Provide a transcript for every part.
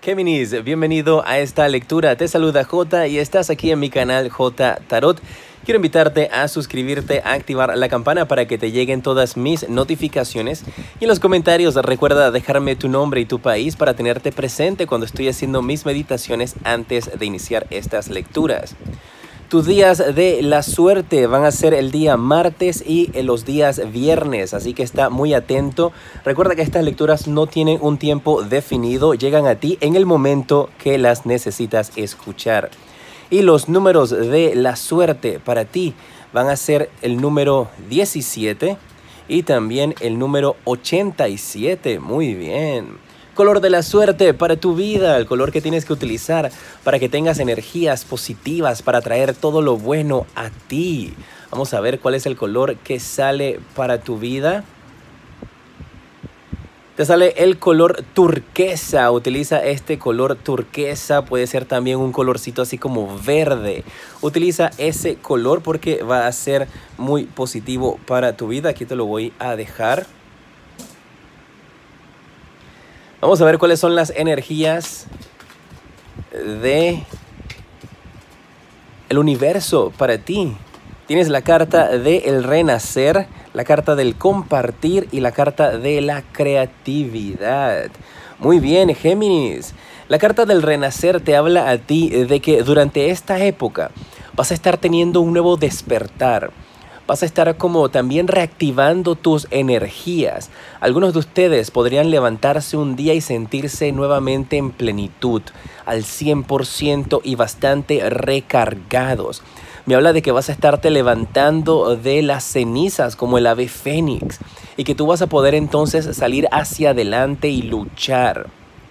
Géminis, bienvenido a esta lectura. Te saluda J y estás aquí en mi canal J Tarot. Quiero invitarte a suscribirte, a activar la campana para que te lleguen todas mis notificaciones. Y en los comentarios recuerda dejarme tu nombre y tu país para tenerte presente cuando estoy haciendo mis meditaciones antes de iniciar estas lecturas. Tus días de la suerte van a ser el día martes y los días viernes, así que está muy atento. Recuerda que estas lecturas no tienen un tiempo definido, llegan a ti en el momento que las necesitas escuchar. Y los números de la suerte para ti van a ser el número 17 y también el número 87. Muy bien. Color de la suerte para tu vida, el color que tienes que utilizar para que tengas energías positivas, para traer todo lo bueno a ti. Vamos a ver cuál es el color que sale para tu vida. Te sale el color turquesa, utiliza este color turquesa, puede ser también un colorcito así como verde. Utiliza ese color porque va a ser muy positivo para tu vida. Aquí te lo voy a dejar. Vamos a ver cuáles son las energías de el universo para ti. Tienes la carta del renacer, la carta del compartir y la carta de la creatividad. Muy bien, Géminis. La carta del renacer te habla a ti de que durante esta época vas a estar teniendo un nuevo despertar. Vas a estar como también reactivando tus energías. Algunos de ustedes podrían levantarse un día y sentirse nuevamente en plenitud, al 100% y bastante recargados. Me habla de que vas a estarte levantando de las cenizas como el ave fénix y que tú vas a poder entonces salir hacia adelante y luchar.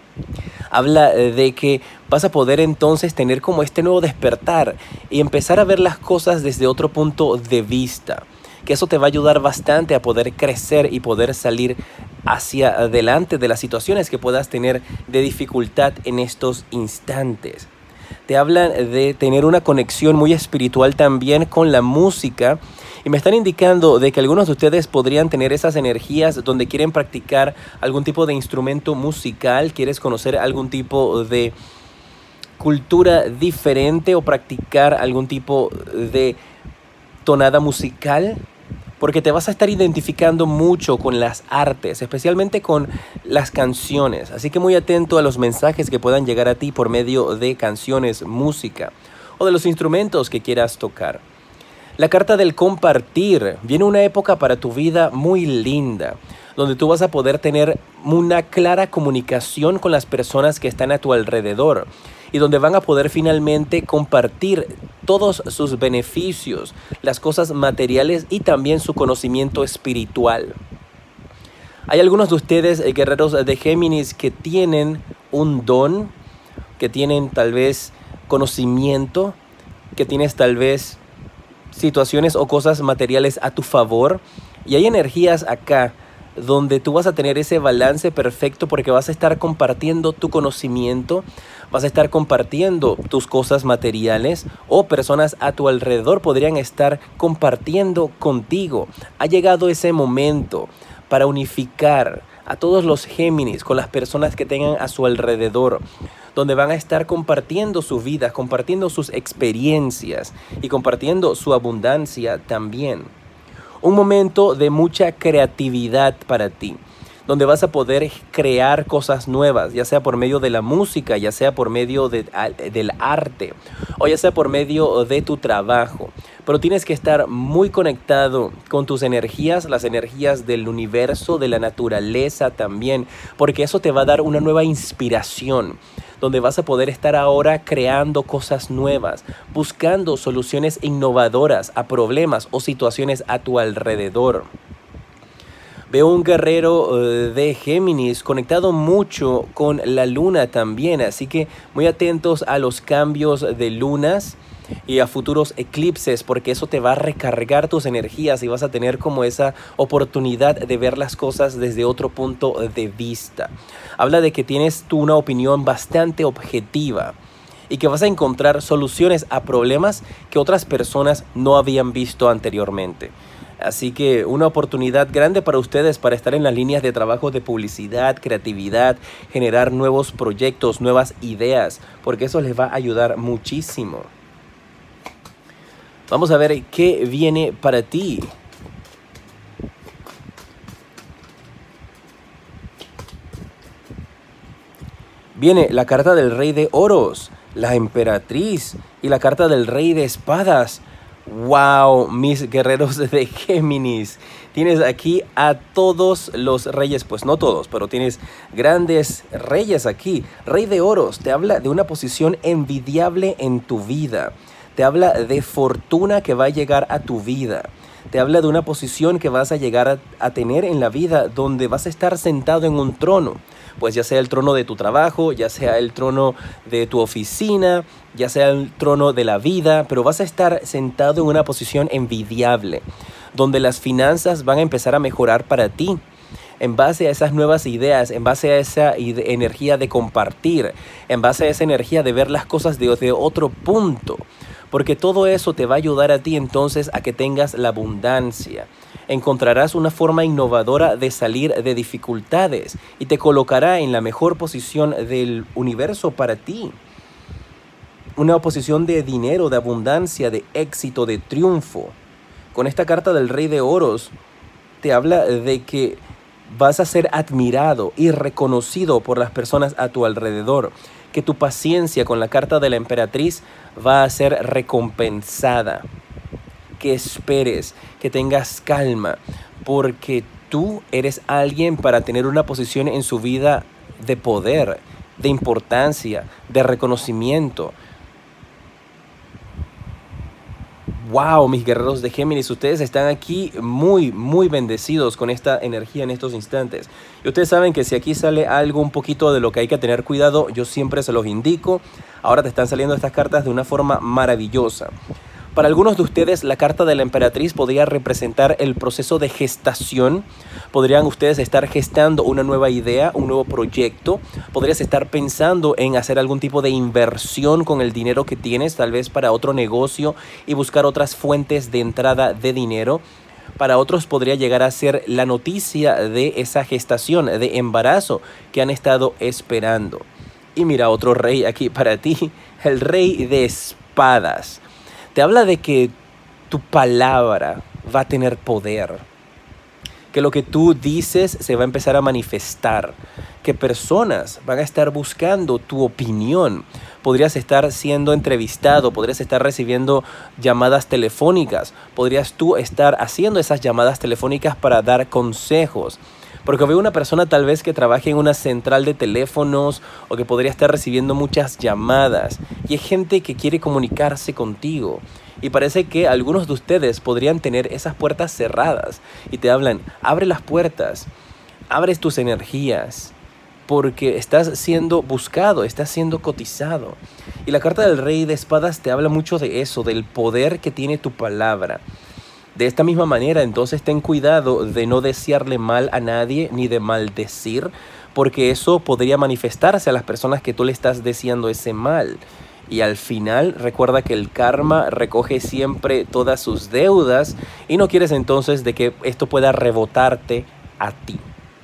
Habla de que vas a poder entonces tener como este nuevo despertar y empezar a ver las cosas desde otro punto de vista. Que eso te va a ayudar bastante a poder crecer y poder salir hacia adelante de las situaciones que puedas tener de dificultad en estos instantes. Te hablan de tener una conexión muy espiritual también con la música. Y me están indicando de que algunos de ustedes podrían tener esas energías donde quieren practicar algún tipo de instrumento musical, quieres conocer algún tipo de cultura diferente o practicar algún tipo de tonada musical, porque te vas a estar identificando mucho con las artes, especialmente con las canciones. Así que muy atento a los mensajes que puedan llegar a ti por medio de canciones, música o de los instrumentos que quieras tocar. La carta del compartir. Viene una época para tu vida muy linda, donde tú vas a poder tener una clara comunicación con las personas que están a tu alrededor y donde van a poder finalmente compartir todos sus beneficios, las cosas materiales y también su conocimiento espiritual. Hay algunos de ustedes, guerreros de Géminis, que tienen un don, que tienen tal vez conocimiento, que tienes tal vez situaciones o cosas materiales a tu favor, y hay energías acá donde tú vas a tener ese balance perfecto porque vas a estar compartiendo tu conocimiento, vas a estar compartiendo tus cosas materiales o personas a tu alrededor podrían estar compartiendo contigo. Ha llegado ese momento para unificar a todos los Géminis con las personas que tengan a su alrededor, donde van a estar compartiendo su vida, compartiendo sus experiencias y compartiendo su abundancia también. Un momento de mucha creatividad para ti, donde vas a poder crear cosas nuevas, ya sea por medio de la música, ya sea por medio del arte o ya sea por medio de tu trabajo. Pero tienes que estar muy conectado con tus energías, las energías del universo, de la naturaleza también, porque eso te va a dar una nueva inspiración, donde vas a poder estar ahora creando cosas nuevas, buscando soluciones innovadoras a problemas o situaciones a tu alrededor. Veo un guerrero de Géminis conectado mucho con la luna también, así que muy atentos a los cambios de lunas y a futuros eclipses, porque eso te va a recargar tus energías y vas a tener como esa oportunidad de ver las cosas desde otro punto de vista. Habla de que tienes tú una opinión bastante objetiva y que vas a encontrar soluciones a problemas que otras personas no habían visto anteriormente. Así que una oportunidad grande para ustedes para estar en las líneas de trabajo de publicidad, creatividad, generar nuevos proyectos, nuevas ideas, porque eso les va a ayudar muchísimo. Vamos a ver qué viene para ti. Viene la carta del Rey de Oros, la Emperatriz y la carta del Rey de Espadas. ¡Wow! Mis guerreros de Géminis. Tienes aquí a todos los reyes, pues no todos, pero tienes grandes reyes aquí. Rey de Oros te habla de una posición envidiable en tu vida. Te habla de fortuna que va a llegar a tu vida. Te habla de una posición que vas a llegar a tener en la vida donde vas a estar sentado en un trono. Pues ya sea el trono de tu trabajo, ya sea el trono de tu oficina, ya sea el trono de la vida, pero vas a estar sentado en una posición envidiable, donde las finanzas van a empezar a mejorar para ti, en base a esas nuevas ideas, en base a esa energía de compartir, en base a esa energía de ver las cosas desde otro punto. Porque todo eso te va a ayudar a ti entonces a que tengas la abundancia. Encontrarás una forma innovadora de salir de dificultades y te colocará en la mejor posición del universo para ti. Una posición de dinero, de abundancia, de éxito, de triunfo. Con esta carta del Rey de Oros te habla de que vas a ser admirado y reconocido por las personas a tu alrededor. Que tu paciencia con la carta de la Emperatriz va a ser recompensada. Que esperes, que tengas calma, porque tú eres alguien para tener una posición en su vida de poder, de importancia, de reconocimiento. Wow, mis guerreros de Géminis, ustedes están aquí muy bendecidos con esta energía en estos instantes. Y ustedes saben que si aquí sale algo un poquito de lo que hay que tener cuidado, yo siempre se los indico. Ahora te están saliendo estas cartas de una forma maravillosa. Para algunos de ustedes, la carta de la Emperatriz podría representar el proceso de gestación. Podrían ustedes estar gestando una nueva idea, un nuevo proyecto. Podrías estar pensando en hacer algún tipo de inversión con el dinero que tienes, tal vez para otro negocio y buscar otras fuentes de entrada de dinero. Para otros podría llegar a ser la noticia de esa gestación, de embarazo que han estado esperando. Y mira, otro rey aquí para ti, el Rey de Espadas. Te habla de que tu palabra va a tener poder, que lo que tú dices se va a empezar a manifestar, que personas van a estar buscando tu opinión. Podrías estar siendo entrevistado, podrías estar recibiendo llamadas telefónicas, podrías tú estar haciendo esas llamadas telefónicas para dar consejos. Porque veo una persona tal vez que trabaje en una central de teléfonos o que podría estar recibiendo muchas llamadas. Y hay gente que quiere comunicarse contigo. Y parece que algunos de ustedes podrían tener esas puertas cerradas. Y te hablan, abre las puertas, abres tus energías. Porque estás siendo buscado, estás siendo cotizado. Y la carta del Rey de Espadas te habla mucho de eso, del poder que tiene tu palabra. De esta misma manera, entonces ten cuidado de no desearle mal a nadie ni de maldecir, porque eso podría manifestarse a las personas que tú le estás deseando ese mal. Y al final, recuerda que el karma recoge siempre todas sus deudas y no quieres entonces de que esto pueda rebotarte a ti.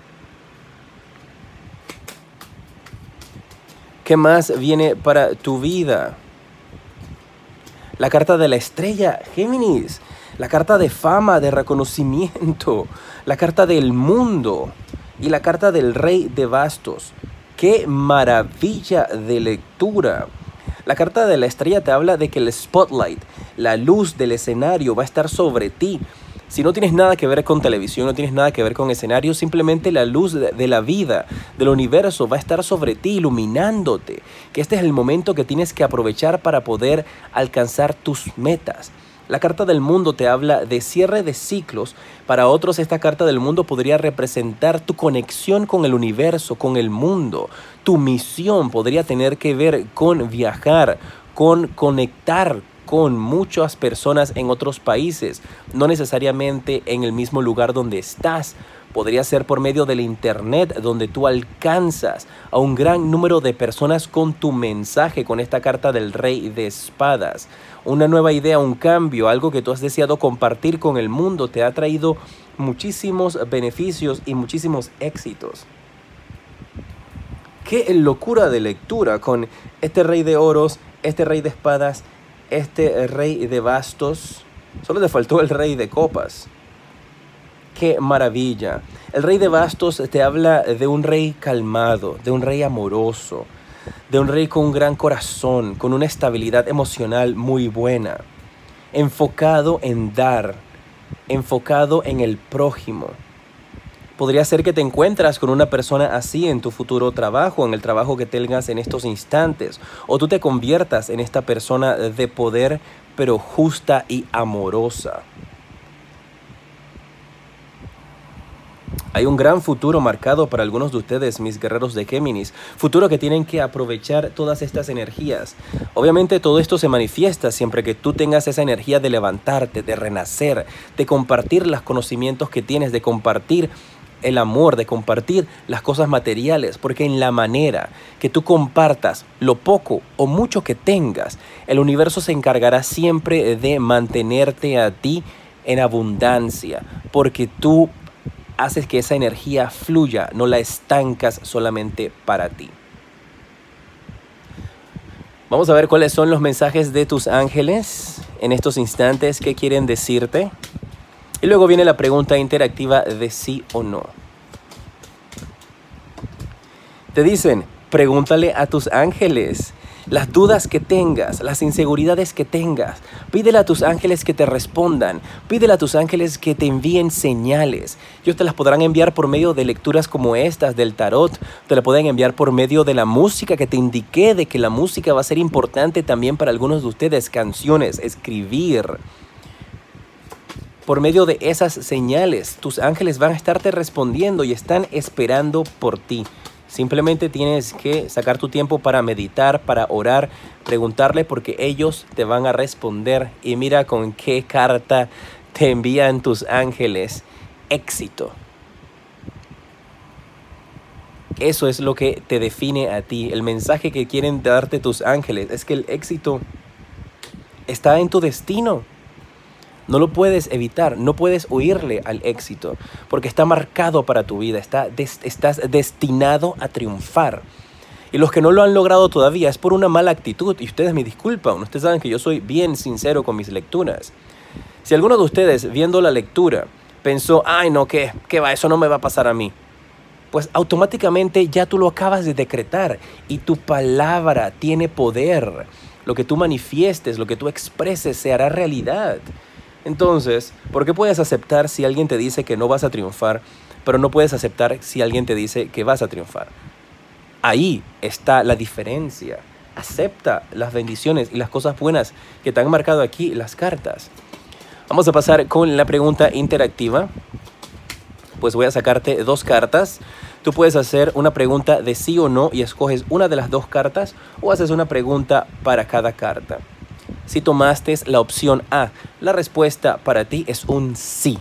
¿Qué más viene para tu vida? La carta de la estrella, Géminis. La carta de fama, de reconocimiento, la carta del mundo y la carta del Rey de Bastos. ¡Qué maravilla de lectura! La carta de la estrella te habla de que el spotlight, la luz del escenario va a estar sobre ti. Si no tienes nada que ver con televisión, no tienes nada que ver con escenario, simplemente la luz de la vida, del universo va a estar sobre ti, iluminándote. Que este es el momento que tienes que aprovechar para poder alcanzar tus metas. La carta del mundo te habla de cierre de ciclos. Para otros esta carta del mundo podría representar tu conexión con el universo, con el mundo. Tu misión podría tener que ver con viajar, con conectar con muchas personas en otros países. No necesariamente en el mismo lugar donde estás, Podría ser por medio del internet, donde tú alcanzas a un gran número de personas con tu mensaje, con esta carta del Rey de Espadas. Una nueva idea, un cambio, algo que tú has deseado compartir con el mundo, te ha traído muchísimos beneficios y muchísimos éxitos. Qué locura de lectura con este Rey de Oros, este Rey de Espadas, este Rey de Bastos. Solo te faltó el Rey de Copas. ¡Qué maravilla! El Rey de Bastos te habla de un rey calmado, de un rey amoroso, de un rey con un gran corazón, con una estabilidad emocional muy buena, enfocado en dar, enfocado en el prójimo. Podría ser que te encuentras con una persona así en tu futuro trabajo, en el trabajo que tengas en estos instantes, o tú te conviertas en esta persona de poder, pero justa y amorosa. Hay un gran futuro marcado para algunos de ustedes, mis guerreros de Géminis. Futuro que tienen que aprovechar todas estas energías. Obviamente todo esto se manifiesta siempre que tú tengas esa energía de levantarte, de renacer, de compartir los conocimientos que tienes, de compartir el amor, de compartir las cosas materiales. Porque en la manera que tú compartas lo poco o mucho que tengas, el universo se encargará siempre de mantenerte a ti en abundancia. Porque tú haces que esa energía fluya, no la estancas solamente para ti. Vamos a ver cuáles son los mensajes de tus ángeles en estos instantes, qué quieren decirte. Y luego viene la pregunta interactiva de sí o no. Te dicen, pregúntale a tus ángeles. Las dudas que tengas, las inseguridades que tengas, pídele a tus ángeles que te respondan, pídele a tus ángeles que te envíen señales. Ellos te las podrán enviar por medio de lecturas como estas del tarot, te la pueden enviar por medio de la música, que te indiqué de que la música va a ser importante también para algunos de ustedes, canciones, escribir. Por medio de esas señales, tus ángeles van a estarte respondiendo y están esperando por ti. Simplemente tienes que sacar tu tiempo para meditar, para orar, preguntarle porque ellos te van a responder. Y mira con qué carta te envían tus ángeles. Éxito. Eso es lo que te define a ti. El mensaje que quieren darte tus ángeles es que el éxito está en tu destino. No lo puedes evitar, no puedes huirle al éxito, porque está marcado para tu vida, estás destinado a triunfar. Y los que no lo han logrado todavía es por una mala actitud, y ustedes me disculpan, ustedes saben que yo soy bien sincero con mis lecturas. Si alguno de ustedes viendo la lectura pensó, ay no, ¿qué va? Eso no me va a pasar a mí. Pues automáticamente ya tú lo acabas de decretar y tu palabra tiene poder. Lo que tú manifiestes, lo que tú expreses se hará realidad. Entonces, ¿por qué puedes aceptar si alguien te dice que no vas a triunfar, pero no puedes aceptar si alguien te dice que vas a triunfar? Ahí está la diferencia. Acepta las bendiciones y las cosas buenas que te han marcado aquí las cartas. Vamos a pasar con la pregunta interactiva. Pues voy a sacarte dos cartas. Tú puedes hacer una pregunta de sí o no y escoges una de las dos cartas o haces una pregunta para cada carta. Si tomaste la opción A, la respuesta para ti es un sí.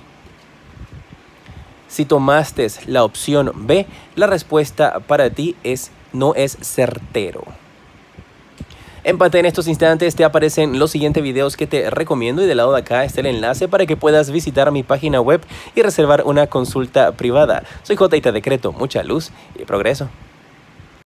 Si tomaste la opción B, la respuesta para ti no es certero. En pantalla en estos instantes te aparecen los siguientes videos que te recomiendo y del lado de acá está el enlace para que puedas visitar mi página web y reservar una consulta privada. Soy J y te decreto mucha luz y progreso.